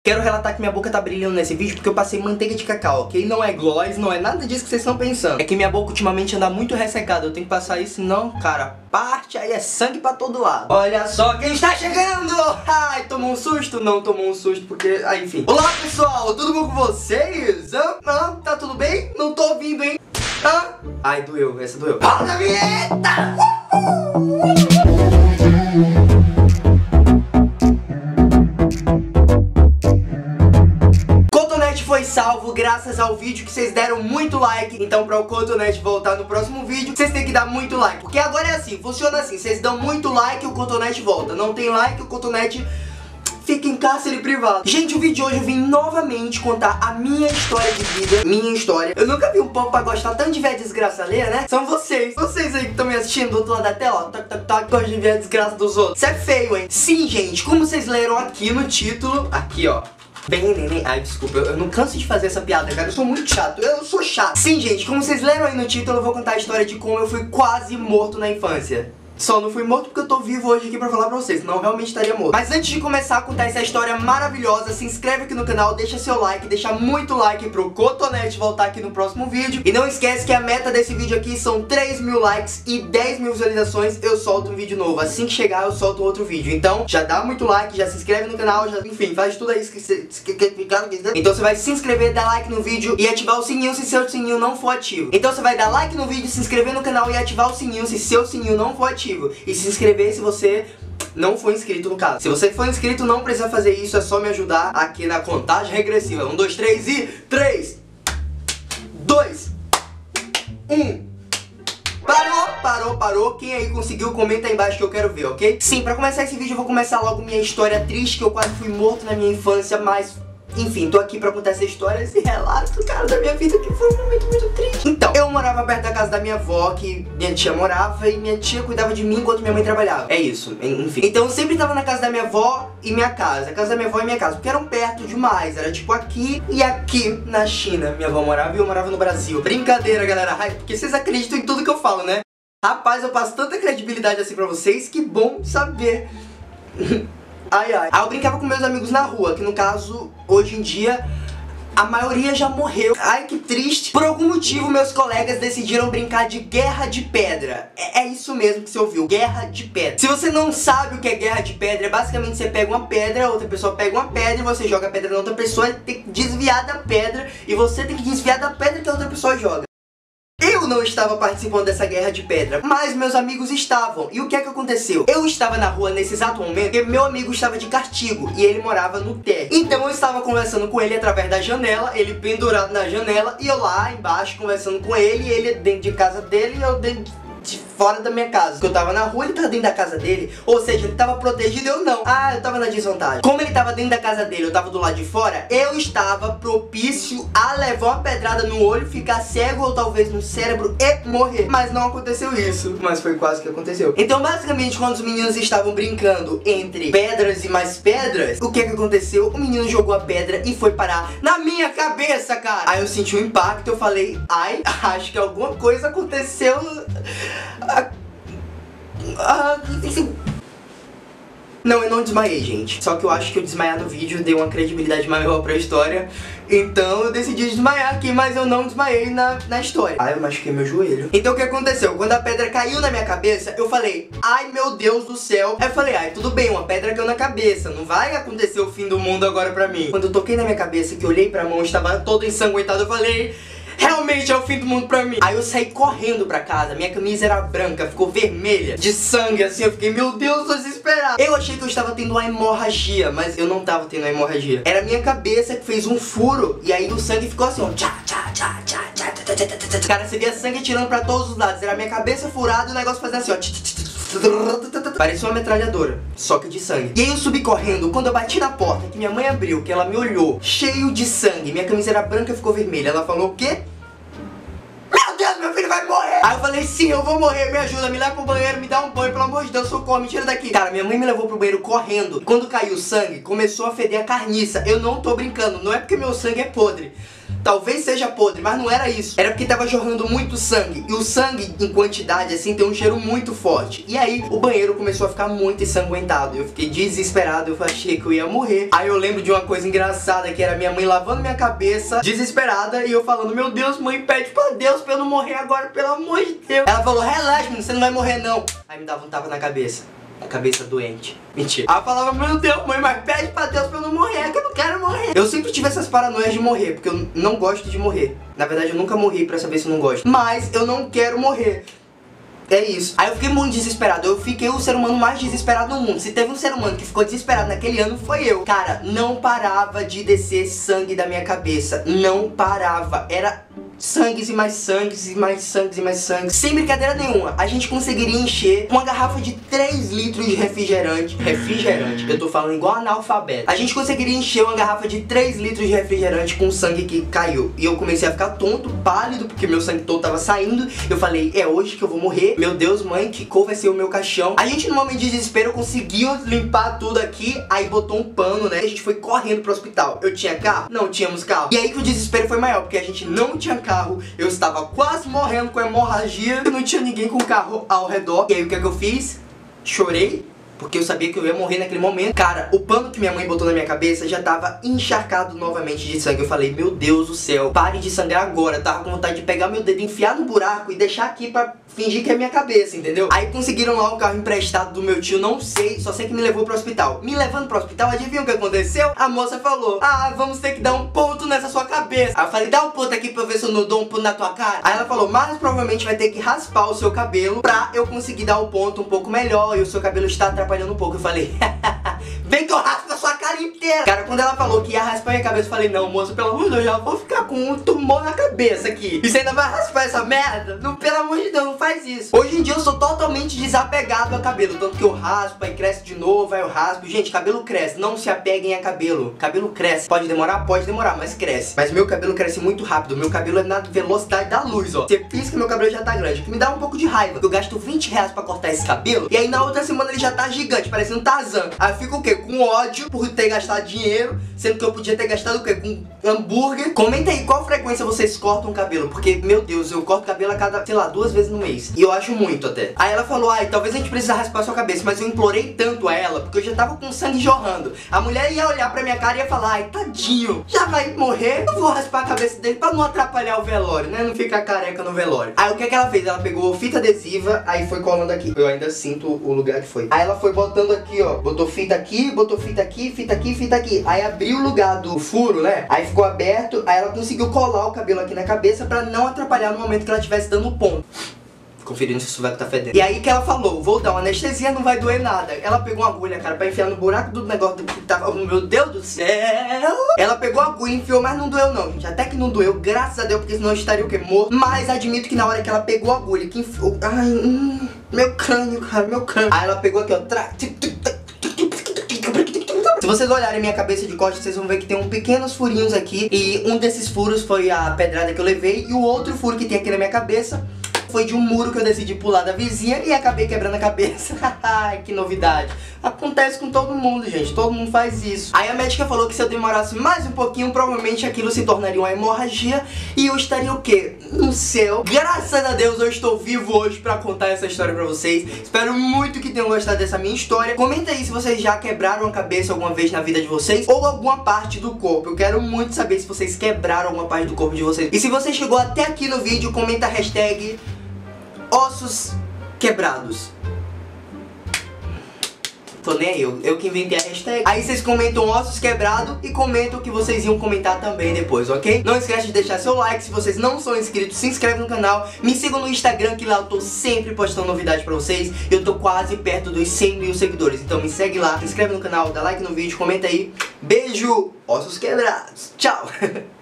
Quero relatar que minha boca tá brilhando nesse vídeo porque eu passei manteiga de cacau, ok? Não é gloss, não é nada disso que vocês estão pensando. É que minha boca ultimamente anda muito ressecada, eu tenho que passar isso, senão, cara, parte aí é sangue pra todo lado. Olha só quem está chegando! Ai, tomou um susto? Não tomou um susto porque... Ah, enfim. Olá, pessoal, tudo bom com vocês? Tá tudo bem? Não tô ouvindo, hein? Ai, doeu, essa doeu. Roda a vinheta! Foi salvo graças ao vídeo que vocês deram muito like. Então pra o Cotonete voltar no próximo vídeo, vocês têm que dar muito like. Porque agora é assim, funciona assim, vocês dão muito like e o Cotonete volta. Não tem like, o Cotonete fica em cárcere privado. Gente, o vídeo de hoje eu vim novamente contar a minha história de vida. Minha história. Eu nunca vi um povo pra gostar tanto de ver a desgraça alheia, né? São vocês. Vocês aí que estão me assistindo do outro lado da tela, ó. Gostam de ver a desgraça dos outros. Isso é feio, hein? Sim, gente, como vocês leram aqui no título, aqui, ó. Bem, neném. Ai, desculpa, eu não canso de fazer essa piada, cara. Eu sou muito chato, eu sou chato. Sim, gente, como vocês leram aí no título, eu vou contar a história de como eu fui quase morto na infância. Só não fui morto porque eu tô vivo hoje aqui pra falar pra vocês, senão eu realmente estaria morto. Mas antes de começar a contar essa história maravilhosa, se inscreve aqui no canal, deixa seu like, deixa muito like pro Cotonete voltar aqui no próximo vídeo. E não esquece que a meta desse vídeo aqui são 3.000 likes e 10.000 visualizações, eu solto um vídeo novo. Assim que chegar, eu solto outro vídeo. Então, já dá muito like, já se inscreve no canal, já, enfim, faz tudo isso que você... Então você vai se inscrever, dar like no vídeo e ativar o sininho se seu sininho não for ativo. Então você vai dar like no vídeo, se inscrever no canal e ativar o sininho se seu sininho não for ativo. E se inscrever se você não for inscrito, no caso. Se você for inscrito, não precisa fazer isso, é só me ajudar aqui na contagem regressiva. 1, 2, 3 e... 3, 2, 1... Parou. Quem aí conseguiu, comenta aí embaixo que eu quero ver, ok? Sim, pra começar esse vídeo eu vou começar logo minha história triste, que eu quase fui morto na minha infância, mas... Enfim, tô aqui pra contar essa história, esse relato, cara, da minha vida, que foi um momento muito triste. Então, eu morava perto da casa da minha avó, que minha tia morava, e minha tia cuidava de mim enquanto minha mãe trabalhava. É isso, enfim. Então eu sempre tava na casa da minha avó e minha casa. A casa da minha avó e minha casa, porque eram perto demais. Era tipo aqui e aqui na China. Minha avó morava e eu morava no Brasil. Brincadeira, galera, porque vocês acreditam em tudo que eu falo, né? Rapaz, eu passo tanta credibilidade assim pra vocês, que bom saber. Ai. Aí eu brincava com meus amigos na rua, que no caso, hoje em dia, a maioria já morreu. Ai, que triste. Por algum motivo, meus colegas decidiram brincar de guerra de pedra. É isso mesmo que você ouviu, guerra de pedra. Se você não sabe o que é guerra de pedra, é basicamente você pega uma pedra, outra pessoa pega uma pedra, e você joga a pedra na outra pessoa, e tem que desviar da pedra, e você tem que desviar da pedra que a outra pessoa joga. Eu não estava participando dessa guerra de pedra, mas meus amigos estavam. E o que é que aconteceu? Eu estava na rua nesse exato momento porque meu amigo estava de castigo e ele morava no térreo. Então eu estava conversando com ele através da janela, ele pendurado na janela e eu lá embaixo conversando com ele, e ele dentro de casa dele e eu dentro de fora da minha casa. Porque eu tava na rua, ele tava dentro da casa dele. Ou seja, ele tava protegido, eu não. Eu tava na desvantagem. Como ele tava dentro da casa dele, eu tava do lado de fora, eu estava propício a levar uma pedrada no olho, ficar cego ou talvez no cérebro e morrer. Mas não aconteceu isso. Mas foi quase que aconteceu. Então basicamente, quando os meninos estavam brincando entre pedras e mais pedras, o que é que aconteceu? O menino jogou a pedra e foi parar na minha cabeça, cara. Aí eu senti um impacto, eu falei, ai, acho que alguma coisa aconteceu. Não, eu não desmaiei, gente. Só que eu acho que eu desmaiar no vídeo deu uma credibilidade maior pra história. Então eu decidi desmaiar aqui, mas eu não desmaiei na história. Eu machuquei meu joelho. Então o que aconteceu? Quando a pedra caiu na minha cabeça, eu falei, ai meu Deus do céu. Aí eu falei, tudo bem, uma pedra caiu na cabeça, não vai acontecer o fim do mundo agora pra mim. Quando eu toquei na minha cabeça, que eu olhei pra mão, estava todo ensanguentado, eu falei, realmente é o fim do mundo pra mim. Aí eu saí correndo pra casa, minha camisa era branca, ficou vermelha, de sangue assim, eu fiquei, meu Deus, tô desesperado. Eu achei que eu estava tendo uma hemorragia, mas eu não tava tendo uma hemorragia. Era a minha cabeça que fez um furo, e aí o sangue ficou assim, ó. Cara, você via sangue tirando pra todos os lados, era a minha cabeça furada e o negócio fazendo assim, ó. Parecia uma metralhadora, só que de sangue. E aí eu subi correndo, quando eu bati na porta, que minha mãe abriu, que ela me olhou, cheio de sangue, minha camisa era branca e ficou vermelha. Ela falou o quê? Meu Deus, meu filho vai morrer. Aí eu falei, sim, eu vou morrer, me ajuda, me leva pro banheiro, me dá um banho, pelo amor de Deus, socorro, me tira daqui. Cara, minha mãe me levou pro banheiro correndo. Quando caiu o sangue, começou a feder a carniça. Eu não tô brincando, não é porque meu sangue é podre. Talvez seja podre, mas não era isso. Era porque tava jorrando muito sangue. E o sangue, em quantidade, assim, tem um cheiro muito forte. E aí, o banheiro começou a ficar muito ensanguentado. Eu fiquei desesperado, eu achei que eu ia morrer. Aí eu lembro de uma coisa engraçada, que era minha mãe lavando minha cabeça, desesperada, e eu falando, meu Deus, mãe, pede pra Deus pra eu não morrer agora, pelo amor de Deus. Ela falou, relaxa, menino, você não vai morrer, não. Aí me dava um tapa na cabeça. A cabeça doente. Mentira. Ela falava, meu Deus, mãe, mas pede pra Deus pra eu não morrer, que eu não quero morrer. Eu sempre tive essas paranoias de morrer, porque eu não gosto de morrer. Na verdade, eu nunca morri pra saber se eu não gosto. Mas eu não quero morrer. É isso. Aí eu fiquei muito desesperado. Eu fiquei o ser humano mais desesperado do mundo. Se teve um ser humano que ficou desesperado naquele ano, foi eu. Cara, não parava de descer sangue da minha cabeça. Não parava. Era sangues e mais sangues e mais sangues e mais sangues. Sem brincadeira nenhuma, a gente conseguiria encher uma garrafa de 3 litros de refrigerante. Refrigerante, eu tô falando igual analfabeto. A gente conseguiria encher uma garrafa de 3 litros de refrigerante com o sangue que caiu. E eu comecei a ficar tonto, pálido, porque meu sangue todo tava saindo. Eu falei, é hoje que eu vou morrer. Meu Deus, mãe, que cor vai ser o meu caixão? A gente, no momento de desespero, conseguiu limpar tudo aqui. Aí botou um pano, né? A gente foi correndo pro hospital. Eu tinha carro? Não tínhamos carro. E aí que o desespero foi maior, porque a gente não tinha carro. Eu estava quase morrendo com hemorragia. Eu não tinha ninguém com carro ao redor. E aí o que é que eu fiz? Chorei, porque eu sabia que eu ia morrer naquele momento. Cara, o pano que minha mãe botou na minha cabeça já tava encharcado novamente de sangue. Eu falei, meu Deus do céu, pare de sangrar agora. Eu tava com vontade de pegar meu dedo, enfiar no buraco e deixar aqui pra fingir que é minha cabeça, entendeu? Aí conseguiram lá um carro emprestado do meu tio, não sei, só sei que me levou pro hospital. Me levando pro hospital, adivinha o que aconteceu? A moça falou, ah, vamos ter que dar um ponto nessa sua cabeça. Aí eu falei, dá um ponto aqui pra ver se eu não dou um ponto na tua cara. Aí ela falou, mas provavelmente vai ter que raspar o seu cabelo pra eu conseguir dar um ponto um pouco melhor e o seu cabelo está atrapalhando um pouco. Eu falei, vem que eu raspo a sua cara inteira. Cara, quando ela falou que ia raspar minha cabeça, eu falei, não, moça, pelo amor de Deus, eu já vou ficar com um tumor na cabeça aqui. E você ainda vai raspar essa merda? Não, pelo amor de Deus, não faz isso. Hoje em dia eu sou totalmente desapegado a cabelo, tanto que eu raspo, aí cresce de novo, aí eu raspo. Gente, cabelo cresce, não se apeguem a cabelo. Cabelo cresce, pode demorar, mas cresce. Mas meu cabelo cresce muito rápido, meu cabelo é na velocidade da luz, ó. Você pisca, meu cabelo já tá grande, o que me dá um pouco de raiva. Eu gasto 20 reais pra cortar esse cabelo, e aí na outra semana ele já tá gigante, parecendo um Tarzan. Aí eu fico o quê? Com ódio por ter gastado dinheiro, sendo que eu podia ter gastado o quê? Com hambúrguer. Comenta aí qual frequência vocês cortam o cabelo, porque, meu Deus, eu corto cabelo a cada, sei lá, 2 vezes no mês. E eu acho muito até. Aí ela falou, ai, talvez a gente precise raspar a sua cabeça, mas eu implorei tanto a ela, porque eu já tava com sangue jorrando. A mulher ia olhar pra minha cara e ia falar, ai, tadinho, já vai morrer, eu vou raspar a cabeça dele pra não atrapalhar o velório, né? Não ficar careca no velório. Aí o que é que ela fez? Ela pegou fita adesiva, aí foi colando aqui. Eu ainda sinto o lugar que foi. Aí ela foi botando aqui, ó, botou fita aqui, botou fita aqui, fita aqui, fita aqui. Aí abriu o lugar do furo, né? Aí ficou aberto, aí ela conseguiu colar o cabelo aqui na cabeça pra não atrapalhar no momento que ela estivesse dando ponto. Conferindo se o sovaco tá fedendo. E aí que ela falou, vou dar uma anestesia, não vai doer nada. Ela pegou uma agulha, cara, pra enfiar no buraco do negócio que tava... Meu Deus do céu! Ela pegou a agulha e enfiou, mas não doeu não, gente. Até que não doeu, graças a Deus, porque senão eu estaria o quê? Morto. Mas admito que na hora que ela pegou a agulha, que enfiou... Ai, meu crânio, cara, meu crânio. Aí ela pegou aqui, ó. Se vocês olharem minha cabeça de costas, vocês vão ver que tem pequenos furinhos aqui. E um desses furos foi a pedrada que eu levei. E o outro furo que tem aqui na minha cabeça foi de um muro que eu decidi pular da vizinha e acabei quebrando a cabeça. Ai, que novidade. Acontece com todo mundo, gente. Todo mundo faz isso. Aí a médica falou que se eu demorasse mais um pouquinho, provavelmente aquilo se tornaria uma hemorragia e eu estaria o quê? No céu. Graças a Deus eu estou vivo hoje pra contar essa história pra vocês. Espero muito que tenham gostado dessa minha história. Comenta aí se vocês já quebraram a cabeça alguma vez na vida de vocês ou alguma parte do corpo. Eu quero muito saber se vocês quebraram alguma parte do corpo de vocês. E se você chegou até aqui no vídeo, comenta a hashtag ossos quebrados. Tô nem aí, eu que inventei a hashtag. Aí vocês comentam ossos quebrados e comentam o que vocês iam comentar também depois, ok? Não esquece de deixar seu like. Se vocês não são inscritos, se inscreve no canal. Me sigam no Instagram, que lá eu tô sempre postando novidades pra vocês. Eu tô quase perto dos 100 mil seguidores. Então me segue lá, se inscreve no canal, dá like no vídeo, comenta aí. Beijo, ossos quebrados. Tchau!